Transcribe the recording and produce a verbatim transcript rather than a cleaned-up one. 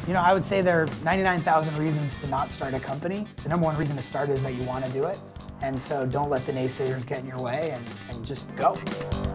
You know, I would say there are ninety-nine thousand reasons to not start a company. The number one reason to start is that you want to do it. And so don't let the naysayers get in your way and, and just go.